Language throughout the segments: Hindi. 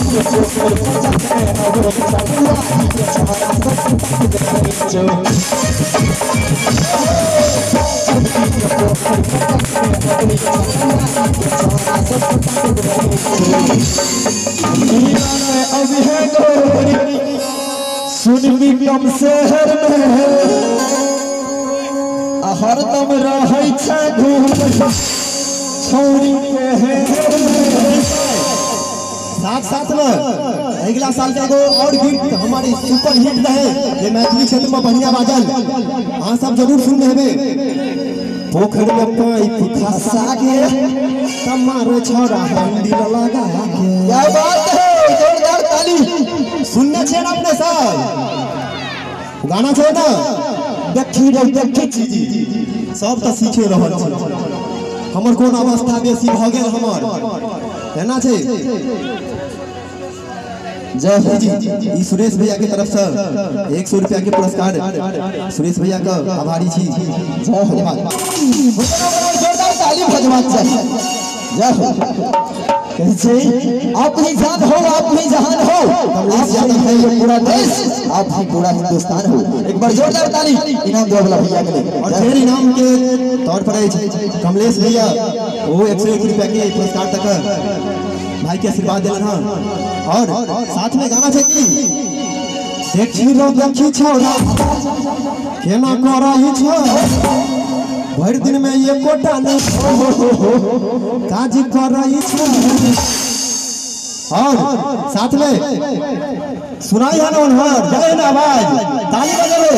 सुनबी कम शहर में हरदम रहै छै घूम छौरी के साथ में अगला साल का एगो और गीत हमारी सुपर हिट रहे ये मैथिली क्षेत्र में बढ़िया बाजल अहाँ सब जरूर सुन हेबे। पोखर में पाइप फंसा के तमारो छोरा हंडी लगा के क्या बात है जोरदार ताली सुनने छे ना अपने सब गाना छे ना देखी चीज सब तो सीखे रहल छै हमर कोन अवस्था बेसी भ गेल हमर है ना छे। जय जी ई सुरेश भैया के तरफ से 100 रुपया के पुरस्कार सुरेश भैया का आभारी छी। जय धन्यवाद जोरदार ताली भजवा चाहिए। जय हो कैसे आप ही जान हो आप ही जहान हो आप ही है ये पूरा देश आप ही पूरा हिंदुस्तान हो। एक बार जोरदार ताली इनाम दो वाला भैया के लिए। और फिर इनाम के तौर पर कमलेश भैया वो 101 रुपया के पुरस्कार तक भाई के आशीर्वाद दिलन हां। और साथ में गाना छै कि देखी छौरा केना करई छ भर दिन में ये कोटा नहीं काज करई छ। और साथ में सुनाई है ना उन्हर जय ना आवाज ताली बजावे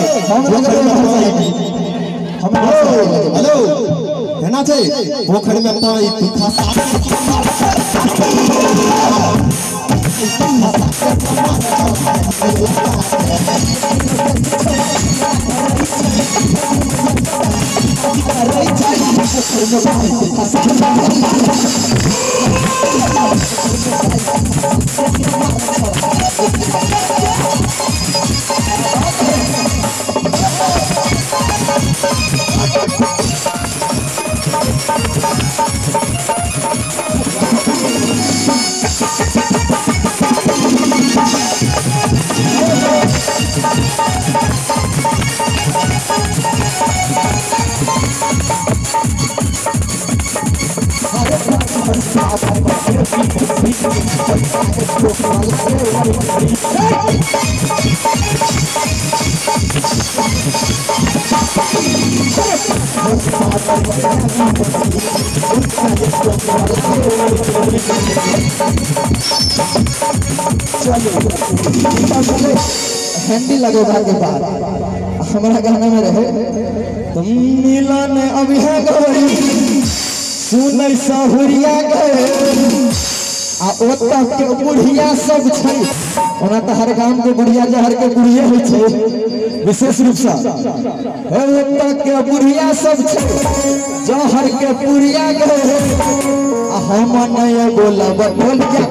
हेलो है ना छै पोखर में पाइप फंसा हिंदी लगेगा के बाद हमारा गाना में रहे तुम मिलन अभी है गई सुनै सहुरिया गए आ ओतऽ के बुढ़िया सब छै ओना त हर गांव के बुढ़िया जहर के बुढ़िया होइ छै विशेष रूप से ओतऽ के बुढ़िया सब छै जहर के बुढ़िया गए आ हम नहीं बोलब बोलिया